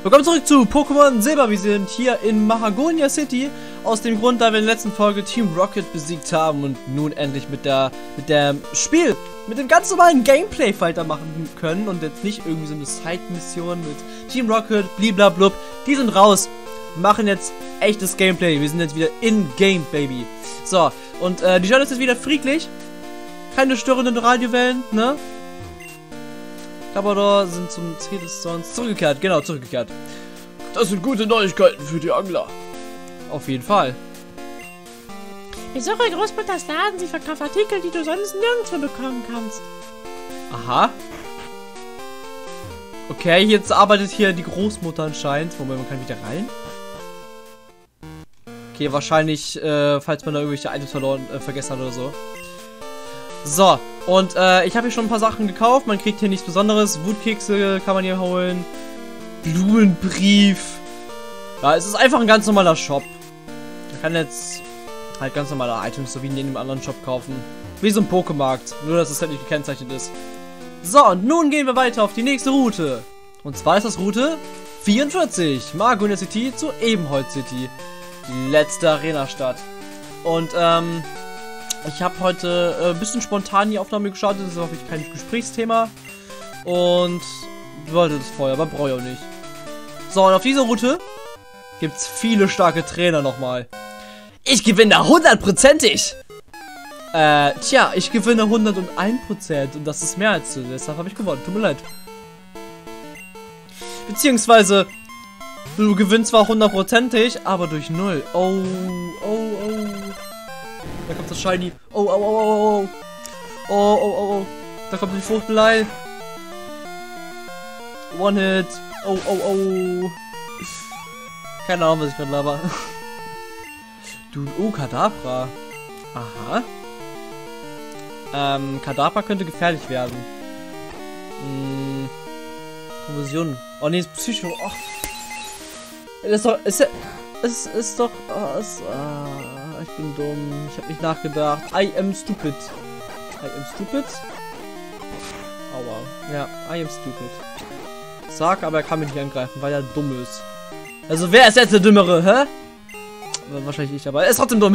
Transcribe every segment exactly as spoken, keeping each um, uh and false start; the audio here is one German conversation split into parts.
Willkommen zurück zu Pokémon Silber. Wir sind hier in Mahagonia City. Aus dem Grund, da wir in der letzten Folge Team Rocket besiegt haben und nun endlich mit der mit dem Spiel, mit dem ganz normalen Gameplay weitermachen können und jetzt nicht irgendwie so eine Side-Mission mit Team Rocket, bliblablub. Die sind raus. Machen jetzt echtes Gameplay. Wir sind jetzt wieder in-game, Baby. So, und äh, die Stadt ist jetzt wieder friedlich. Keine störenden Radiowellen, ne? Labrador sind zum Ziel des Zorns zurückgekehrt. Genau, zurückgekehrt. Das sind gute Neuigkeiten für die Angler. Auf jeden Fall. Besuche Großmutters Laden. Sie verkauft Artikel, die du sonst nirgendwo bekommen kannst. Aha. Okay, jetzt arbeitet hier die Großmutter anscheinend. Moment, man kann wieder rein. Okay, wahrscheinlich, äh, falls man da irgendwelche Items verloren, äh, vergessen hat oder so. So, und äh, ich habe hier schon ein paar Sachen gekauft. Man kriegt hier nichts Besonderes. Wutkekse kann man hier holen. Blumenbrief. Ja, es ist einfach ein ganz normaler Shop. Man kann jetzt halt ganz normale Items, so wie in jedem anderen Shop kaufen. Wie so ein Pokémarkt. Nur, dass es halt nicht gekennzeichnet ist. So, und nun gehen wir weiter auf die nächste Route. Und zwar ist das Route vierundvierzig. Mahagonia City zu Ebenholz City. Die letzte Arena-Stadt. Und, ähm... ich habe heute ein äh, bisschen spontan die Aufnahme gestartet, das ist auch kein Gesprächsthema. Und wollte das vorher, aber brauche ich auch nicht. So, und auf dieser Route gibt es viele starke Trainer nochmal. Ich gewinne hundertprozentig! Äh, tja, ich gewinne hunderteins Prozent und das ist mehr als du, deshalb habe ich gewonnen, tut mir leid. Beziehungsweise, du gewinnst zwar hundertprozentig, aber durch null. Oh, oh, oh. Da kommt das Shiny. Oh, oh, oh, oh, oh. Oh, oh, oh, oh. Da kommt die Fruchtelei. One-Hit. Oh, oh, oh. Keine Ahnung, was ich gerade laber. Du, oh, Kadabra. Aha. Ähm, Kadabra könnte gefährlich werden. Hm. Konfusion. Oh, nee, ist Psycho. Oh. Das ist doch, ist, ist, ist doch, oh, ist, ah. Ich bin dumm. Ich habe nicht nachgedacht. I am stupid. I am stupid? Aua. Ja, I am stupid. Sag, aber er kann mich nicht angreifen, weil er dumm ist. Also wer ist jetzt der Dümmere, hä? Wahrscheinlich ich, aber er ist trotzdem dumm.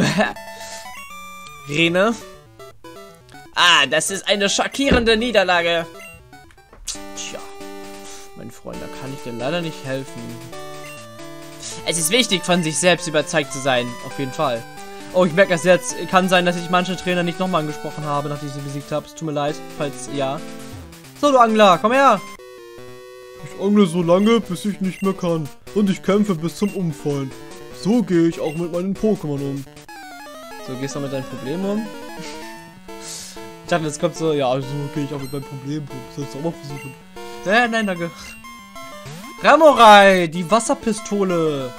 Rene. Ah, das ist eine schockierende Niederlage. Tja. Mein Freund, da kann ich dir leider nicht helfen. Es ist wichtig, von sich selbst überzeugt zu sein. Auf jeden Fall. Oh, ich merke es jetzt. Kann sein, dass ich manche Trainer nicht nochmal angesprochen habe, nachdem ich sie besiegt habe. Es tut mir leid, falls ja. So, du Angler, komm her. Ich angle so lange, bis ich nicht mehr kann. Und ich kämpfe bis zum Umfallen. So gehe ich auch mit meinen Pokémon um. So gehst du mit deinen Problemen um? Ich dachte, jetzt kommt so, ja, so gehe ich auch mit meinen Problemen um. Sollst du auch mal versuchen? Ja, nein, danke. Remorai, die Wasserpistole.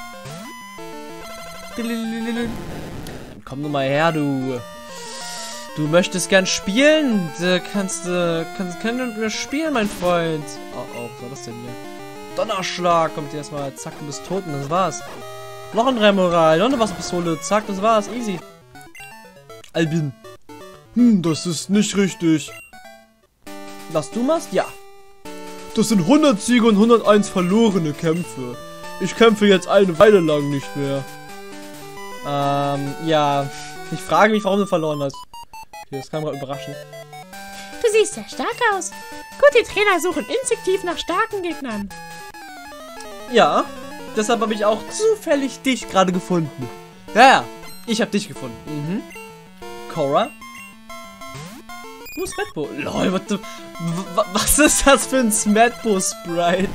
Komm nur mal her, du. Du möchtest gern spielen? Du kannst du kannst, kannst du spielen, mein Freund. Oh, oh, was war das denn hier? Donnerschlag, kommt hier erstmal. Zack, du bist tot und das war's. Noch ein Remorai, noch eine Wasserpistole. Zack, das war's. Easy. Albin. Hm, das ist nicht richtig. Was du machst? Ja. Das sind hundert Siege und hunderteins verlorene Kämpfe. Ich kämpfe jetzt eine Weile lang nicht mehr. Ähm, ja. Ich frage mich, warum du verloren hast. Okay, das kam gerade überraschend. Du siehst sehr stark aus. Gute Trainer suchen instinktiv nach starken Gegnern. Ja, deshalb habe ich auch zufällig dich gerade gefunden. Ja, ja, ich habe dich gefunden. Mhm. Cora? Wo ist Smetbo? Lol, what the, was ist das für ein Smetbo-Sprite?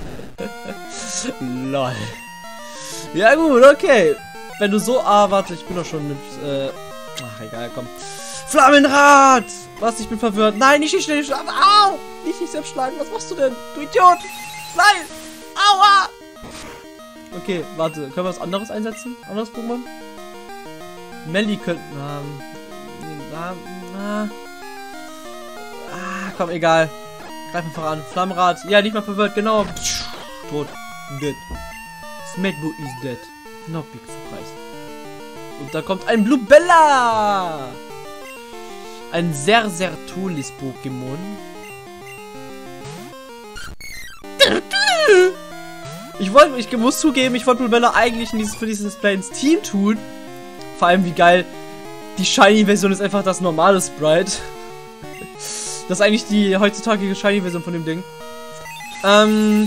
Lol. Ja gut, okay. Wenn du so... Ah, warte, ich bin doch schon mit... Äh, ach, egal, komm. Flammenrad! Was, ich bin verwirrt. Nein, nicht dich schnell schlagen. Au! Nicht dich selbst schlagen. Was machst du denn? Du Idiot! Nein! Aua! Okay, warte. Können wir was anderes einsetzen? Anderes Pokémon? Melly könnten... Ähm, na, na. Ah, komm, egal. Greif einfach an. Flammenrad. Ja, nicht mal verwirrt. Genau. Tot. Dead. Smetbo is dead. No big surprise. Und da kommt ein Blubella! Ein sehr, sehr tolles Pokémon. Ich wollte, ich muss zugeben, ich wollte Blubella eigentlich in dieses, für dieses Display ins Team tun. Vor allem, wie geil. Die Shiny-Version ist einfach das normale Sprite. Das ist eigentlich die heutzutage Shiny-Version von dem Ding. Ähm...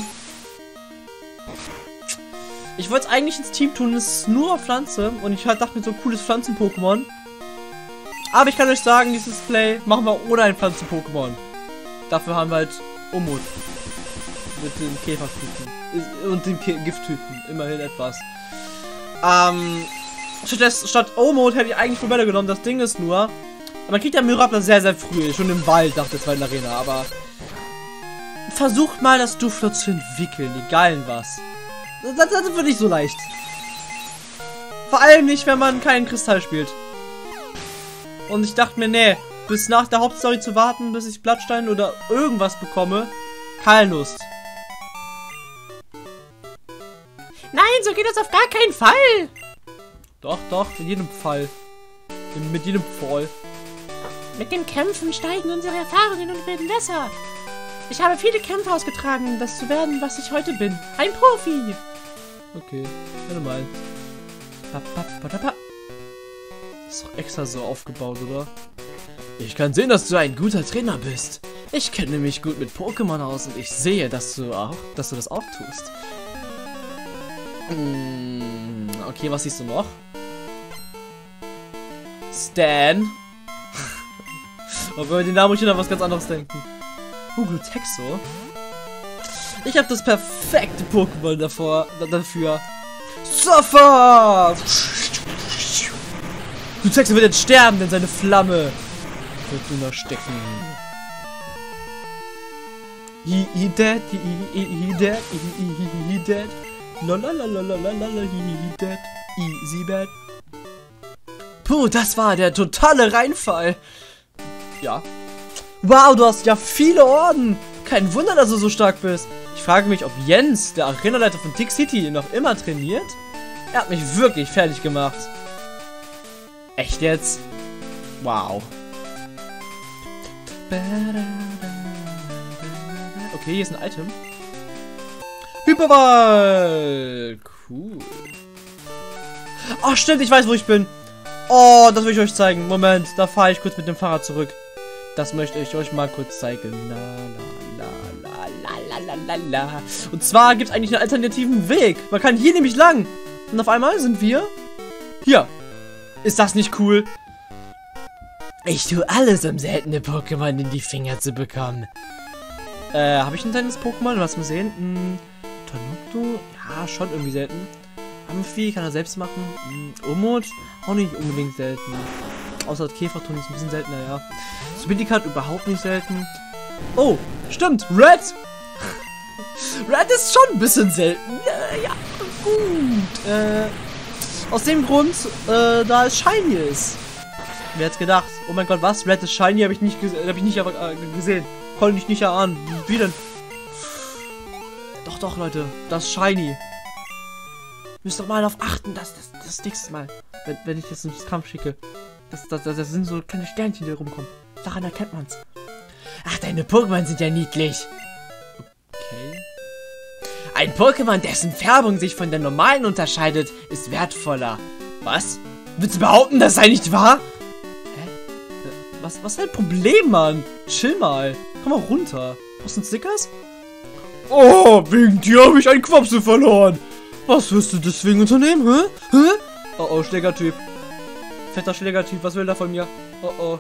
Ich wollte es eigentlich ins Team tun, es ist nur Pflanze. Und ich halt dachte mir so, cooles Pflanzen-Pokémon. Aber ich kann euch sagen, dieses Display machen wir ohne ein Pflanzen-Pokémon. Dafür haben wir halt Umut. Mit den Käfertüten. Und den Gifttüten. Immerhin etwas. Ähm... Statt, statt O-Mode hätte ich eigentlich Blubella genommen. Das Ding ist nur, man kriegt ja Mirabla sehr, sehr früh. Schon im Wald nach der zweiten Arena. Aber versucht mal das Duflo zu entwickeln. Egal in was. Das, das wird nicht so leicht. Vor allem nicht, wenn man keinen Kristall spielt. Und ich dachte mir, nee, bis nach der Hauptstory zu warten, bis ich Blattstein oder irgendwas bekomme, keine Lust. Nein, so geht das auf gar keinen Fall. Doch, doch, in jedem Fall. Mit jedem Fall. Mit den Kämpfen steigen unsere Erfahrungen und werden besser. Ich habe viele Kämpfe ausgetragen, um das zu werden, was ich heute bin. Ein Profi. Okay, warte mal. Ist doch extra so aufgebaut, oder? Ich kann sehen, dass du ein guter Trainer bist. Ich kenne mich gut mit Pokémon aus und ich sehe, dass du auch, dass du das auch tust. Hm, okay, was siehst du noch? Stan. Aber bei den Namen muss ich noch was ganz anderes denken. Uh, Glutexo. Ich habe das perfekte Pokémon davor, dafür. Sofort! Glutexo wird jetzt sterben, denn seine Flamme wird nur noch stecken. He, he dead, he, he, he dead, he, he, he, he dead. Lololololololol, he, he dead, easy bad. Puh, das war der totale Reinfall. Ja. Wow, du hast ja viele Orden. Kein Wunder, dass du so stark bist. Ich frage mich, ob Jens, der Arenaleiter von Tick City, noch immer trainiert. Er hat mich wirklich fertig gemacht. Echt jetzt? Wow. Okay, hier ist ein Item. Hyperball. Cool. Oh, stimmt, ich weiß, wo ich bin. Oh, das will ich euch zeigen. Moment, da fahre ich kurz mit dem Fahrrad zurück. Das möchte ich euch mal kurz zeigen. La, la, la, la, la, la, la. Und zwar gibt es eigentlich einen alternativen Weg. Man kann hier nämlich lang. Und auf einmal sind wir hier. Ist das nicht cool? Ich tue alles, um seltene Pokémon in die Finger zu bekommen. Äh, habe ich ein seltenes Pokémon? Lass mal sehen. Hm, Tonopto? Ja, schon irgendwie selten. Amphi kann er selbst machen. Hm, Umut? Auch nicht unbedingt selten. Außer Käferton ist ein bisschen seltener, ja. Spindicat überhaupt nicht selten. Oh, stimmt. Red! Red ist schon ein bisschen selten. Ja, ja gut. Äh, aus dem Grund, äh, da es Shiny ist. Wer hätte gedacht? Oh mein Gott, was? Red ist Shiny? Habe ich nicht, hab ich nicht aber, äh, gesehen. Konnte ich nicht erahnen. Wie denn? Doch, doch, Leute. Das ist Shiny. Müsst doch mal darauf achten, dass das, das nächste Mal, wenn, wenn ich jetzt ins Kampf schicke, das, das, das, das sind so kleine Sternchen, die rumkommen. Daran erkennt man's. Ach, deine Pokémon sind ja niedlich. Okay. Ein Pokémon, dessen Färbung sich von der normalen unterscheidet, ist wertvoller. Was? Willst du behaupten, das sei nicht wahr? Hä? Was, was ist dein Problem, Mann? Chill mal. Komm mal runter. Brauchst du einen Snickers? Oh, wegen dir habe ich einen Quapsel verloren. Was wirst du deswegen unternehmen, hä? Hä? Oh oh, Schlägertyp. Fetter Schlägertyp, was will er von mir? Oh oh.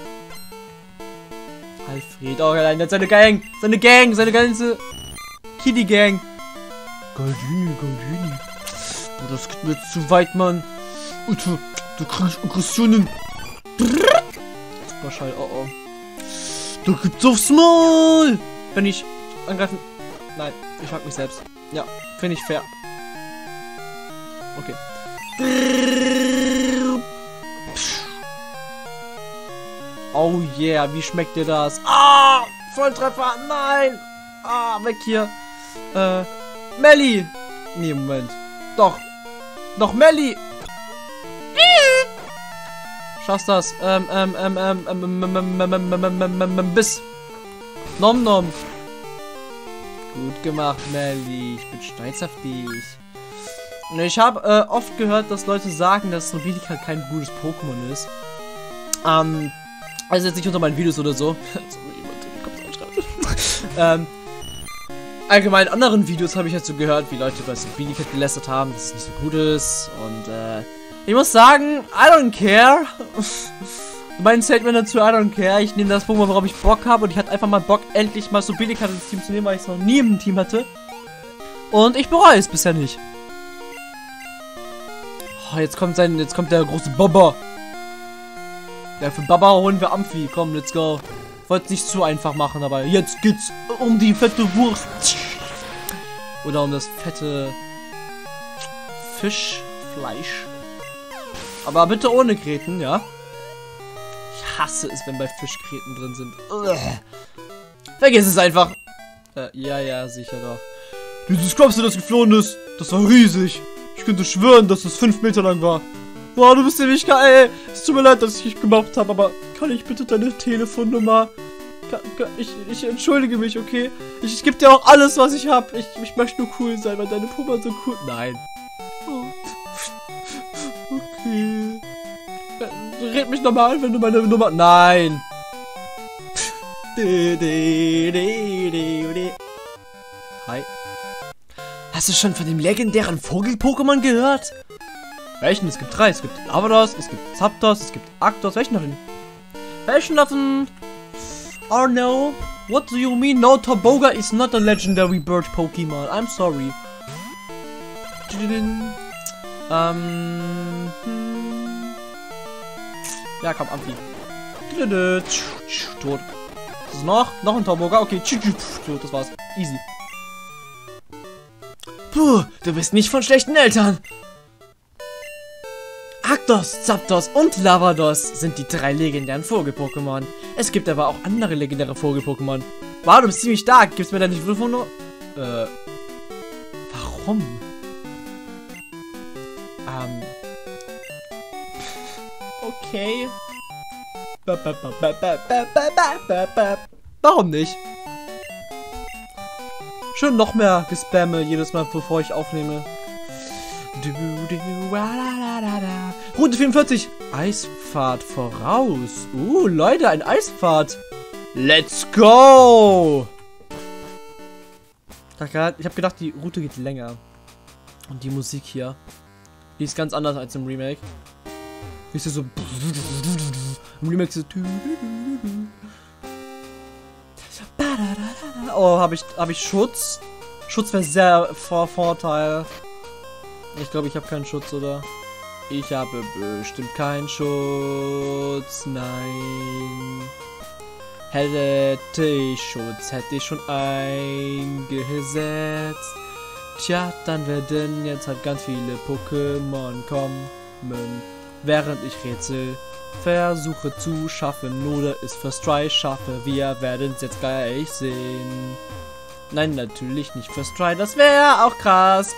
Alfred, oh nein, seine Gang, seine Gang, seine ganze Kitty-Gang. Goldini, Goldini. Oh, das geht mir jetzt zu weit, Mann. Alter, da krieg ich Aggressionen. Superschall, oh oh. Da gibt's aufs Maul. Wenn ich angreifen... Nein, ich mag mich selbst. Ja, finde ich fair. Okay. Oh yeah, wie schmeckt dir das? Ah, Volltreffer, nein. Ah, weg hier. Äh, Melli. Nee, Moment. Doch. Doch, Melli. Schaffst das. Ähm, ähm, ähm, ähm, ähm, ähm, ähm, ähm, ähm, ähm, ähm, ähm, bis. Nom nom. Gut gemacht, Melly. Ich bin stolz auf dich. Ich habe äh, oft gehört, dass Leute sagen, dass Nobilika kein gutes Pokémon ist. Ähm, also jetzt nicht unter meinen Videos oder so. ähm, allgemein in anderen Videos habe ich jetzt so gehört, wie Leute über Nobilika gelästert haben, dass es nicht so gut ist. Und äh, ich muss sagen, I don't care. Mein Statement dazu, I don't care. Ich nehme das Pokémon, worauf ich Bock habe. Und ich hatte einfach mal Bock, endlich mal Nobilika ins Team zu nehmen, weil ich es noch nie im Team hatte. Und ich bereue es bisher nicht. Oh, jetzt kommt sein, jetzt kommt der große Baba. Ja, für Baba holen wir Amphi. Komm, let's go. Wollte es nicht zu einfach machen, aber jetzt geht's um die fette Wurst. Oder um das fette Fischfleisch. Aber bitte ohne Gräten, ja? Ich hasse es, wenn bei Fischgräten drin sind. Ugh. Vergiss es einfach. Äh, ja, ja, sicher doch. Dieses Klopse, das geflohen ist, das war riesig. Ich könnte schwören, dass es fünf Meter lang war. Boah, du bist ziemlich geil. Es tut mir leid, dass ich dich gemobbt habe, aber kann ich bitte deine Telefonnummer? Kann, kann, ich, ich entschuldige mich, okay? Ich, ich gebe dir auch alles, was ich habe. Ich, ich möchte nur cool sein, weil deine Puma so cool... Nein. Oh. Okay. Red mich nochmal an, wenn du meine Nummer... Nein. Hi. Hast du schon von dem legendären Vogel-Pokémon gehört? Welchen? Es gibt drei. Es gibt Lavados, es gibt Zapdos, es gibt Arctos. Welchen davon? Welchen davon? Oh no. What do you mean? No, Toboga is not a legendary bird Pokémon. I'm sorry. Ähm. Ja, komm, Amphi. Tot. Was ist noch? Noch ein Toboga? Okay. Tot, das war's. Easy. Puh, du bist nicht von schlechten Eltern. Arctos, Zapdos und Lavados sind die drei legendären Vogel-Pokémon. Es gibt aber auch andere legendäre Vogel-Pokémon. Wow, du bist ziemlich stark. Gibt's mir da nicht Telefonnummer? Äh, warum? Ähm. Okay. Warum nicht? Schön noch mehr Gespamme jedes Mal, bevor ich aufnehme. Du, du, la, la, la, la. Route vierundvierzig. Eispfad voraus. Uh, Leute, ein Eispfad. Let's go. Ich habe gedacht, die Route geht länger. Und die Musik hier, die ist ganz anders als im Remake. Ist so... Im Remake so... Oh, habe ich, hab ich Schutz? Schutz wäre sehr vor Vorteil. Ich glaube, ich habe keinen Schutz, oder? Ich habe bestimmt keinen Schutz. Nein. Hätte ich Schutz, hätte ich schon eingesetzt. Tja, dann werden jetzt halt ganz viele Pokémon kommen, während ich Rätsel versuche zu schaffen oder es First Try schaffe. Wir werden es jetzt gleich sehen. Nein, natürlich nicht First Try, das wäre auch krass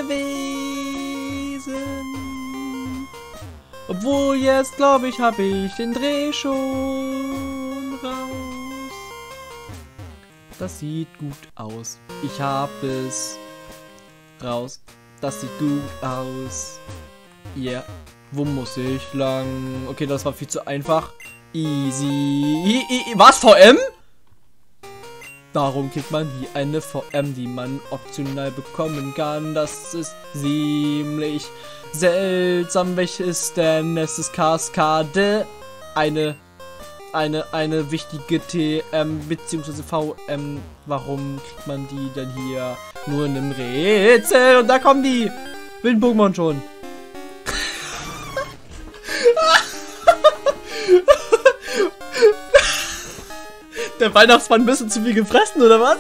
gewesen. Obwohl jetzt, glaube ich, habe ich den Dreh schon raus. Das sieht gut aus. Ich habe es raus. Das sieht gut aus. Yeah. Wo muss ich lang? Okay, das war viel zu einfach. Easy. Was? V M? Darum kriegt man hier eine V M, die man optional bekommen kann. Das ist ziemlich seltsam. Welches denn? Es ist Kaskade. Eine, eine, eine wichtige T M bzw. V M. Warum kriegt man die denn hier nur in einem Rätsel? Und da kommen die wilden Pokémon schon. Der Weihnachtsmann ein bisschen zu viel gefressen, oder was?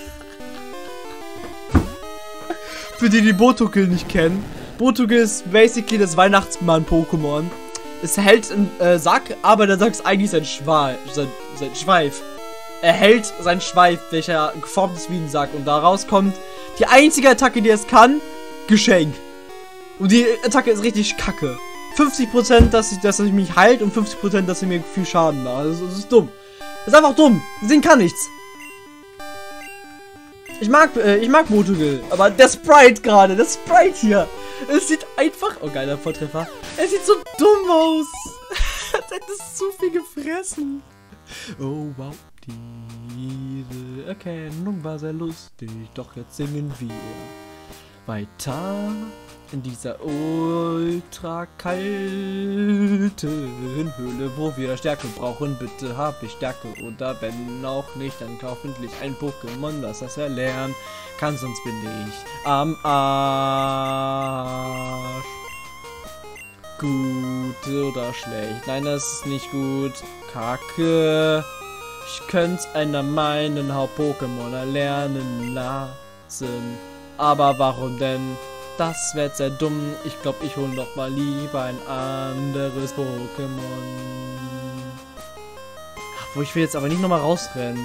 Für die, die Botokill nicht kennen. Botokill ist basically das Weihnachtsmann-Pokémon. Es hält einen äh, Sack, aber der Sack ist eigentlich sein Schweif. Sein, sein Schweif. Er hält seinen Schweif, welcher geformt ist wie ein Sack. Und daraus kommt die einzige Attacke, die es kann: Geschenk. Und die Attacke ist richtig kacke. fünfzig Prozent, dass, ich, dass er mich heilt und fünfzig Prozent, dass er mir viel Schaden macht. Also, das ist dumm. Das ist einfach dumm. Das Ding kann nichts. Ich mag, äh, ich mag Motogil, aber der Sprite gerade, das Sprite hier, es sieht einfach, oh geiler Volltreffer, es sieht so dumm aus, als hätte es zu viel gefressen. Oh wow, diese Erkennung war sehr lustig, doch jetzt singen wir weiter in dieser ultra kalten Höhle, wo wir Stärke brauchen. Bitte hab ich Stärke oder wenn auch nicht, dann kauf endlich ein Pokémon, das das erlernen kann, sonst bin ich am Arsch. Gut oder schlecht? Nein, das ist nicht gut. Kacke. Ich könnte einer meinen Haupt-Pokémon erlernen lassen. Aber warum denn? Das wird sehr dumm. Ich glaube, ich hole noch mal lieber ein anderes Pokémon. Wo ich will jetzt aber nicht nochmal rausrennen.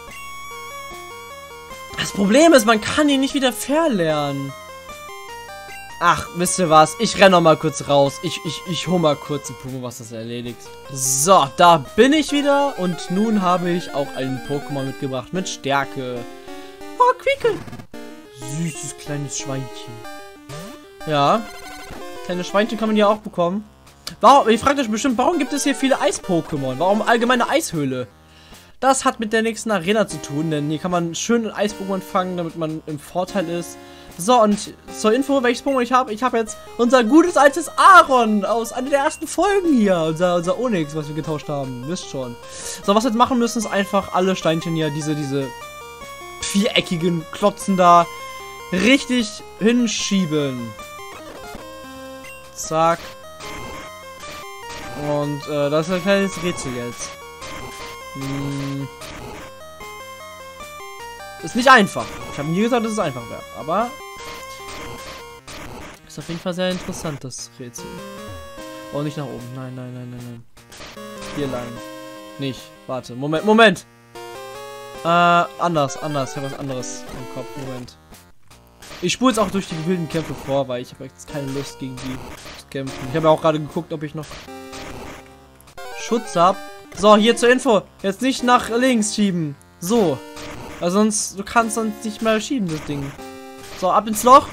Das Problem ist, man kann ihn nicht wieder verlernen. Ach, wisst ihr was? Ich renne noch mal kurz raus. Ich, ich, ich hole mal kurz ein Pokémon, was das erledigt. So, da bin ich wieder. Und nun habe ich auch einen Pokémon mitgebracht mit Stärke. Oh, Quickel. Süßes kleines Schweinchen. Ja. Kleine Schweinchen kann man ja auch bekommen. Warum, ihr fragt euch bestimmt, warum gibt es hier viele Eis-Pokémon? Warum allgemeine Eishöhle? Das hat mit der nächsten Arena zu tun, denn hier kann man schön Eis-Pokémon fangen, damit man im Vorteil ist. So, und zur Info, welches Pokémon ich habe. Ich habe jetzt unser gutes altes Aaron aus einer der ersten Folgen hier. Unser, unser Onix, was wir getauscht haben. Wisst schon. So, was wir jetzt machen müssen, ist einfach alle Steinchen hier, diese, diese viereckigen Klotzen da, richtig hinschieben. Zack. Und äh, das ist ein kleines Rätsel jetzt. Hm. Ist nicht einfach. Ich habe nie gesagt, dass es einfach wäre. Aber ist auf jeden Fall sehr interessant, das Rätsel. Oh, nicht nach oben. Nein, nein, nein, nein, nein. Hier lang. Nicht. Warte. Moment, Moment. Äh, anders, anders. Ich habe was anderes im Kopf. Moment. Ich spule jetzt auch durch die wilden Kämpfe vor, weil ich habe jetzt keine Lust gegen die zu kämpfen. Ich habe ja auch gerade geguckt, ob ich noch Schutz habe. So, hier zur Info. Jetzt nicht nach links schieben. So. Weil sonst, du kannst sonst nicht mehr schieben, das Ding. So, ab ins Loch.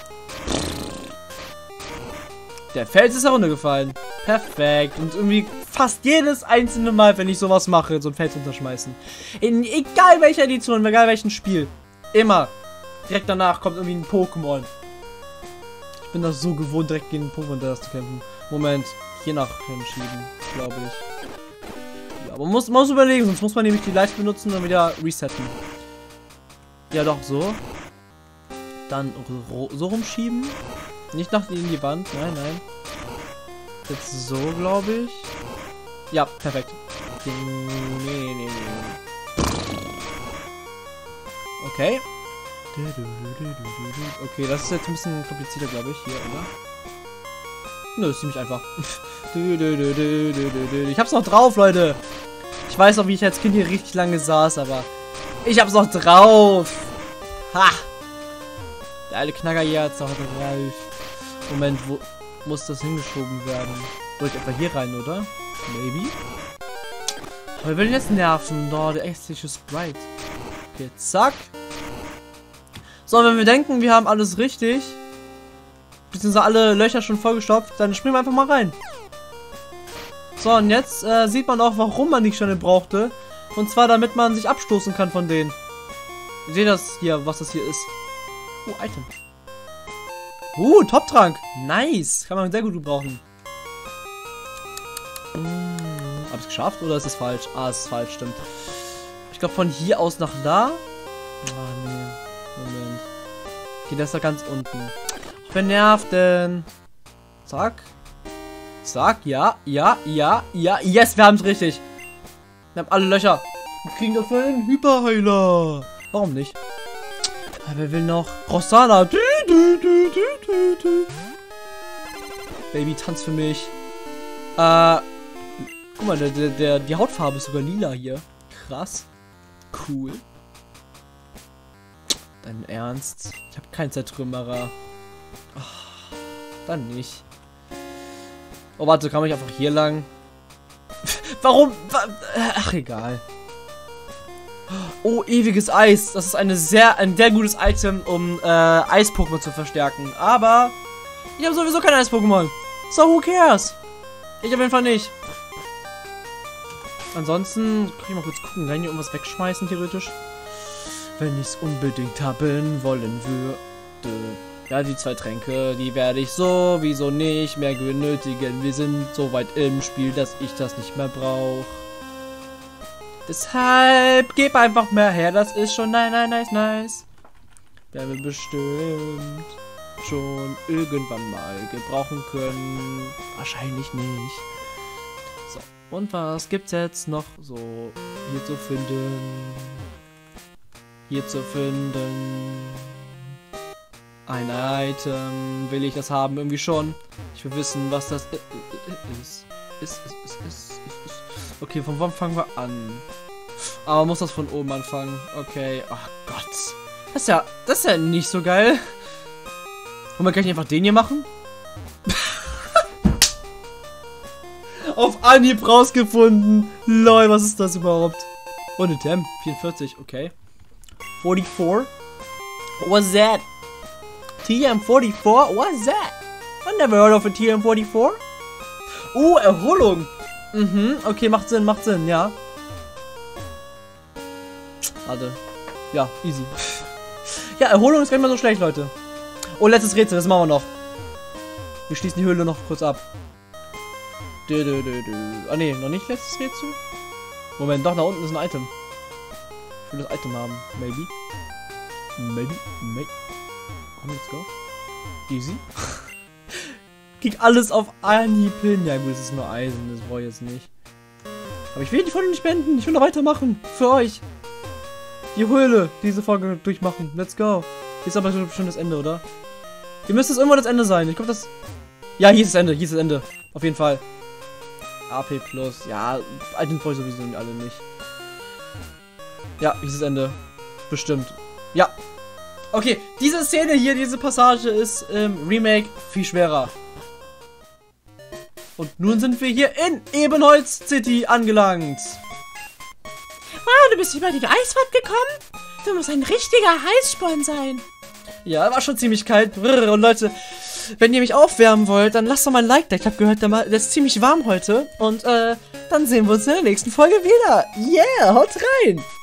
Der Fels ist heruntergefallen. Perfekt. Und irgendwie fast jedes einzelne Mal, wenn ich sowas mache, so ein Fels runterschmeißen. In egal welcher Edition, egal welchem Spiel. Immer. Direkt danach kommt irgendwie ein Pokémon. Ich bin das so gewohnt, direkt gegen ein Pokémon das zu kämpfen. Moment. Hier nach hinschieben, glaube ich. Ja, aber man muss, man muss überlegen, sonst muss man nämlich die Leiste benutzen und wieder resetten. Ja, doch, so. Dann so rumschieben. Nicht nach in die Wand. Nein, nein. Jetzt so, glaube ich. Ja, perfekt. Nee, nee, nee, nee. Okay. Okay, das ist jetzt ein bisschen komplizierter, glaube ich. Hier, oder? Nö, ist ziemlich einfach. Ich hab's noch drauf, Leute. Ich weiß noch, wie ich als Kind hier richtig lange saß, aber ich hab's noch drauf. Ha! Der alte Knacker hier hat's noch drauf. Moment, wo muss das hingeschoben werden? Soll ich etwa hier rein, oder? Maybe? Aber wir will jetzt nerven. Da, der echtliche Sprite. Okay, zack. So, wenn wir denken, wir haben alles richtig, beziehungsweise alle Löcher schon vollgestopft, dann springen wir einfach mal rein. So, und jetzt äh, sieht man auch, warum man die Sterne brauchte. Und zwar, damit man sich abstoßen kann von denen. Ich sehe das hier, was das hier ist. Oh, Item. Uh, Top-Trank. Nice. Kann man sehr gut gebrauchen. Hm, hab ich's geschafft oder ist es falsch? Ah, es ist falsch, stimmt. Ich glaube, von hier aus nach da. Ah, nee. Moment. Okay, das ist da ganz unten. Wer nervt denn? Zack. Zack, ja, ja, ja, ja. Yes, wir haben es richtig. Wir haben alle Löcher. Wir kriegen dafür einen Hyperheiler. Warum nicht? Aber wer will noch? Rossana. Du, du, du, du, du, du. Baby, tanz für mich. Äh. Guck mal, der, der, der, die Hautfarbe ist sogar lila hier. Krass. Cool. Dein Ernst? Ich habe keinen Zertrümmerer. Ach, dann nicht. Oh, warte, kann ich einfach hier lang? Warum? Ach, egal. Oh, ewiges Eis. Das ist eine sehr, ein sehr gutes Item, um äh, Eis-Pokémon zu verstärken. Aber ich habe sowieso kein Eis-Pokémon. So, who cares? Ich auf jeden Fall nicht. Ansonsten, kann ich mal kurz gucken, kann ich hier irgendwas wegschmeißen, theoretisch? Wenn ich es unbedingt haben wollen würde. Ja, die zwei Tränke, die werde ich sowieso nicht mehr benötigen. Wir sind so weit im Spiel, dass ich das nicht mehr brauche. Deshalb, gib einfach mehr her, das ist schon nice, nice, nice, nice. Werden wir bestimmt schon irgendwann mal gebrauchen können. Wahrscheinlich nicht. So, und was gibt's jetzt noch so hier zu finden? Hier zu finden. Ein Item. Will ich das haben? Irgendwie schon. Ich will wissen, was das ist. Ist, ist, ist, ist, ist, ist. Okay, von wann fangen wir an? Aber man muss das von oben anfangen. Okay. Ach Gott. Das ist ja, das ist ja nicht so geil. Und man kann nicht einfach den hier machen? Auf Anhieb rausgefunden. Lol, was ist das überhaupt? Oh, eine Tem. vierundvierzig, okay. forty-four. What was that? T M forty-four? What's that? I never heard of a T M forty-four. Oh, Erholung. Mhm, okay, macht Sinn, macht Sinn, ja. Warte. Ja, easy. Ja, Erholung ist gar nicht mal so schlecht, Leute. Oh, letztes Rätsel, das machen wir noch. Wir schließen die Höhle noch kurz ab. Dö, dö, dö, dö. Ah, ne, noch nicht letztes Rätsel? Moment, doch, da unten ist ein Item. Ich will das Item haben. Maybe. Maybe. Maybe. Komm, let's go. Easy. Krieg alles auf Anhieb hin. Ja gut, es ist nur Eisen, das brauche ich jetzt nicht. Aber ich will die Folge nicht beenden. Ich will noch weitermachen. Für euch. Die Höhle, diese Folge durchmachen. Let's go. Hier ist aber schon das Ende, oder? Hier müsste es irgendwann das Ende sein. Ich glaube, das... Ja, hier ist das Ende. Hier ist das Ende. Auf jeden Fall. A P plus. Ja, Items brauche ich sowieso alle nicht. Ja, hier ist das Ende. Bestimmt. Ja. Okay, diese Szene hier, diese Passage ist im Remake viel schwerer. Und nun sind wir hier in Ebenholz City angelangt. Wow, du bist über die Eiswand gekommen? Du musst ein richtiger Heißsporn sein. Ja, war schon ziemlich kalt. Und Leute, wenn ihr mich aufwärmen wollt, dann lasst doch mal ein Like da. Ich habe gehört, der ist ziemlich warm heute. Und äh, dann sehen wir uns in der nächsten Folge wieder. Yeah, haut rein.